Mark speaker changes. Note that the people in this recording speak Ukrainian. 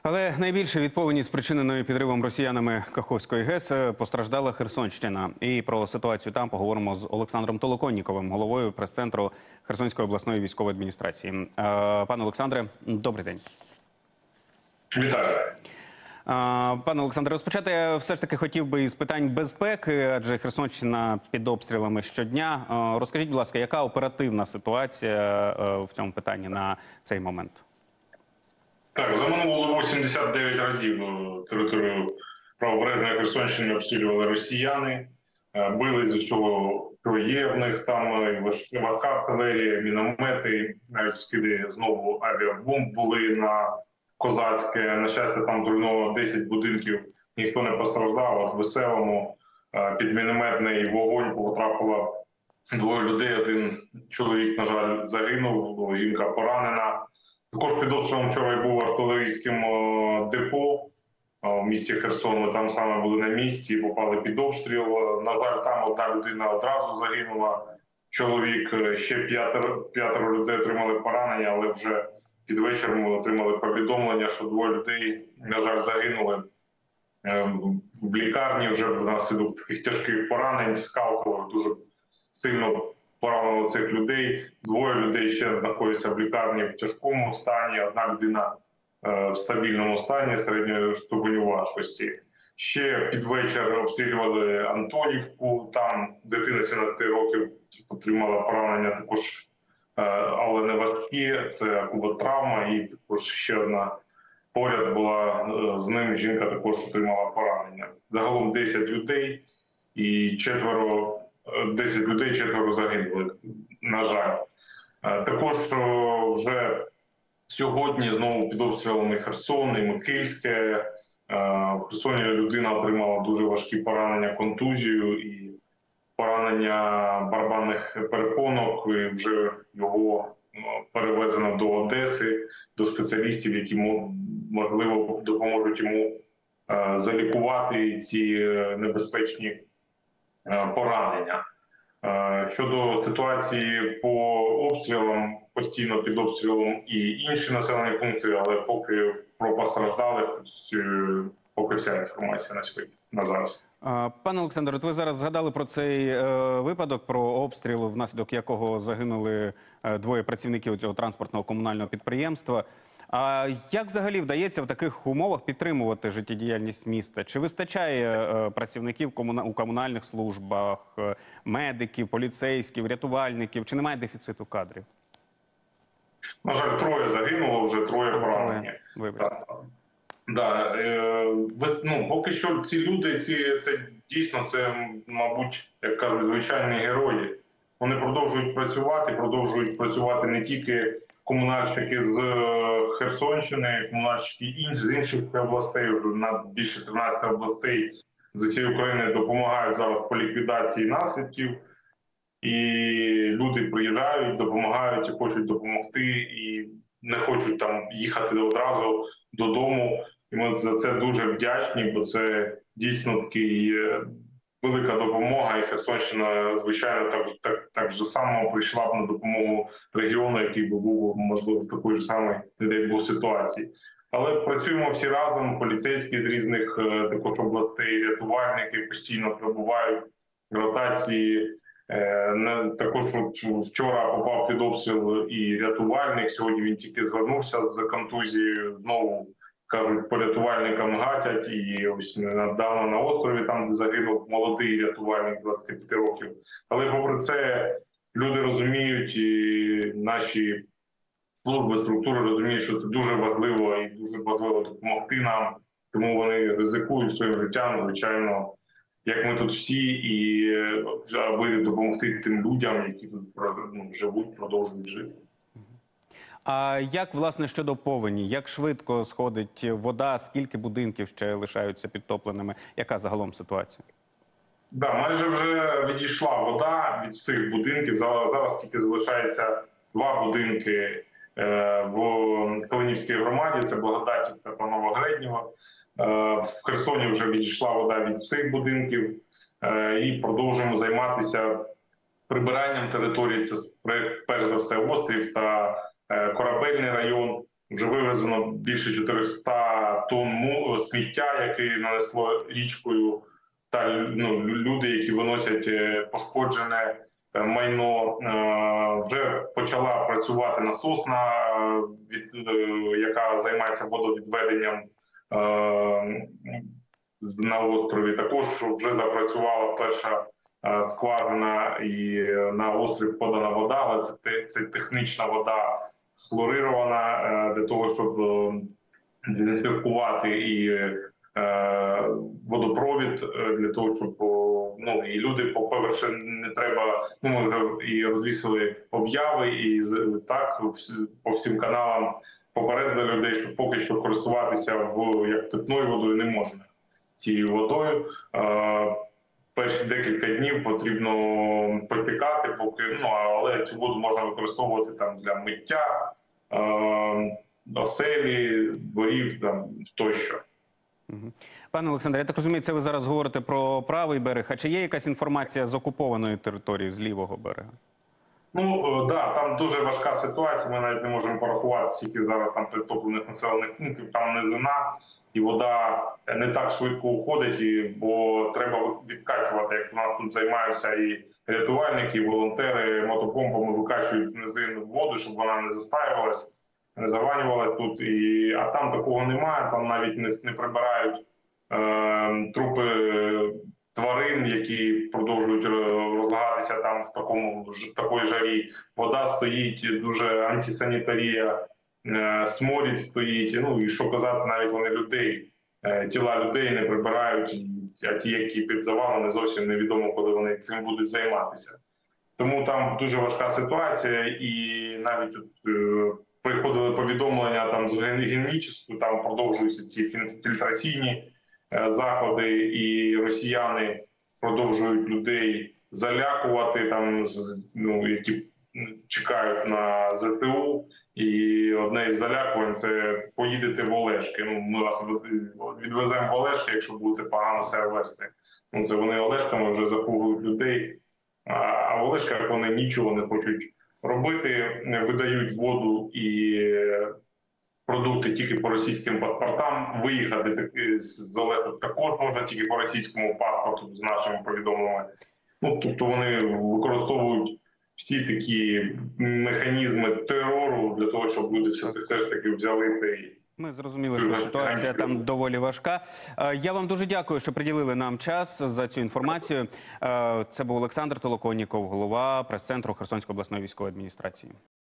Speaker 1: Але найбільше від повені, спричиненої підривом росіянами Каховської ГЕС, постраждала Херсонщина. І про ситуацію там поговоримо з Олександром Толоконніковим, головою прес-центру Херсонської обласної військової адміністрації. Пане Олександре, добрий день.
Speaker 2: Вітаю.
Speaker 1: Пане Олександре, розпочати я все ж таки хотів би із питань безпеки, адже Херсонщина під обстрілами щодня. Розкажіть, будь ласка, яка оперативна ситуація в цьому питанні на цей момент?
Speaker 2: Так, за минуло 89 разів територію правобережної Херсонщини обстрілювали росіяни. Били з цього, що є в них там важка артилерія, міномети, навіть скиди знову авіабомб були на Козацьке. На щастя, там зруйновано 10 будинків, ніхто не постраждав. От в Веселому під мінометний вогонь потрапило 2 людей. Один чоловік, на жаль, загинув, жінка поранена. Також під обстрілом вчора був артилерійським депо в місті Херсон. Ми там саме були на місці, попали під обстріл. На жаль, там одна людина одразу загинула. Чоловік, ще п'ятеро людей отримали поранення, але вже під вечір ми отримали повідомлення, що 2 людей, на жаль, загинули в лікарні вже внаслідок таких тяжких поранень, скалкових, дуже сильно поранило цих людей. 2 людей ще знаходяться в лікарні в тяжкому стані, 1 людина в стабільному стані середньої ступеню важкості. Ще під вечір обстрілювали Антонівку, там дитина 17 років отримала поранення також, але не важкі, це куботравма, і також ще одна поряд була з ним, жінка також отримала поранення. Загалом 10 людей і 10 людей, 4 загинули, на жаль. Також вже сьогодні знову під обстрілами Херсон і Микільське. В Херсоні людина отримала дуже важкі поранення, контузію і поранення барабанних перепонок. І вже його перевезено до Одеси, до спеціалістів, які, можливо, допоможуть йому залікувати ці небезпечні поранення. Щодо ситуації по обстрілам, постійно під обстрілом і інші населені пункти, але поки про постраждалих, поки вся інформація на зараз.
Speaker 1: Пане Олександре, ви зараз згадали про цей випадок, про обстріл, внаслідок якого загинули 2 працівників цього транспортного комунального підприємства. А як взагалі вдається в таких умовах підтримувати життєдіяльність міста? Чи вистачає працівників у комунальних службах, медиків, поліцейських, рятувальників? Чи немає дефіциту кадрів?
Speaker 2: На жаль, 3 загинуло, вже 3 поранені.
Speaker 1: Вибачте.
Speaker 2: Да. Поки що ці люди, це дійсно, це, мабуть, як кажуть, звичайні герої. Вони продовжують працювати не тільки комунальщики з Херсонщини, комунальщики з інших областей, на більше 13 областей з усієї України допомагають зараз по ліквідації наслідків. І люди приїжджають, допомагають і хочуть допомогти, і не хочуть там їхати одразу додому. І ми за це дуже вдячні, бо це дійсно такий велика допомога. І Херсонщина, звичайно, так же само прийшла б на допомогу регіону, який би був, можливо, в такої ж самої, не дай Бог, ситуації. Але працюємо всі разом, поліцейські з різних також областей, рятувальники постійно перебувають в ротації. Також вчора попав під обстріл і рятувальник, сьогодні він тільки звернувся з контузією, знову, кажуть, по рятувальникам гатять, і ось недавно на острові, там де загинув молодий рятувальник 25 років. Але попри це люди розуміють, і наші служби, структури розуміють, що це дуже важливо і дуже важливо допомогти нам, тому вони ризикують своїм життям, звичайно, як ми тут всі, і аби допомогти тим людям, які тут живуть, продовжують жити.
Speaker 1: А як, власне, щодо повені? Як швидко сходить вода? Скільки будинків ще лишаються підтопленими? Яка загалом ситуація?
Speaker 2: Да, майже вже відійшла вода від всіх будинків. Зараз тільки залишається 2 будинки в Калинівській громаді. Це Благодатівка та Новогреднєво. В Херсоні вже відійшла вода від всіх будинків. І продовжуємо займатися прибиранням території. Це перш за все острів та Корабельний район. Вже вивезено більше 400 тонн сміття, яке нанесло річкою, та люди, які виносять пошкоджене майно. Вже почала працювати насосна, яка займається водовідведенням на острові. Також вже запрацювала перша скважина і на острів подана вода, але це технічна вода хлорирована для того, щоб дезінфікувати і водопровід, для того, щоб і люди, по-перше, не треба, ми вже і розвісили об'яви, і так по всім каналам попередили людей, що поки що користуватися як питною водою не можна цією водою. Перші декілька днів потрібно протікати, але цю воду можна використовувати там для миття, оселі, дворів тощо.
Speaker 1: Пане Олександре, я так розумію, це ви зараз говорите про правий берег. А чи є якась інформація з окупованої території, з лівого берега?
Speaker 2: Да, там дуже важка ситуація. Ми навіть не можемо порахувати, скільки зараз там підтоплених населених пунктів, там низина, і вода не так швидко уходить, бо треба відкачувати, як у нас тут займаються і рятувальники, і волонтери мотопомпами викачують з низин воду, щоб вона не застаювалась, не заванювалась тут. А там такого немає, там навіть не прибирають трупи тварин, які продовжують розлагатися там в такій жарі. Вода стоїть, дуже антисанітарія, сморід стоїть. І що казати, навіть вони тіла людей не прибирають, а ті, які під завалами, зовсім невідомо, коли вони цим будуть займатися. Тому там дуже важка ситуація, і навіть приходили повідомлення там з Генічеську, там продовжуються ці фільтраційні заходи, і росіяни продовжують людей залякувати, які чекають на ЗСУ. І одне із залякувань – це поїдете в Олешки. Ми вас відвеземо в Олешки, якщо будете погано себе вести. Це вони Олешками вже запугують людей, а в Олешках вони нічого не хочуть робити, видають воду і продукти тільки по російським паспортам. Виїхати з Олешок також можна тільки по російському паспорту з нашими повідомленнями. Тобто вони використовують всі такі механізми терору для того, щоб люди все ж таки взяли цей.
Speaker 1: Ми зрозуміли, що ситуація там доволі важка. Я вам дуже дякую, що приділили нам час за цю інформацію. Це був Олександр Толоконніков, голова прес-центру Херсонської обласної військової адміністрації.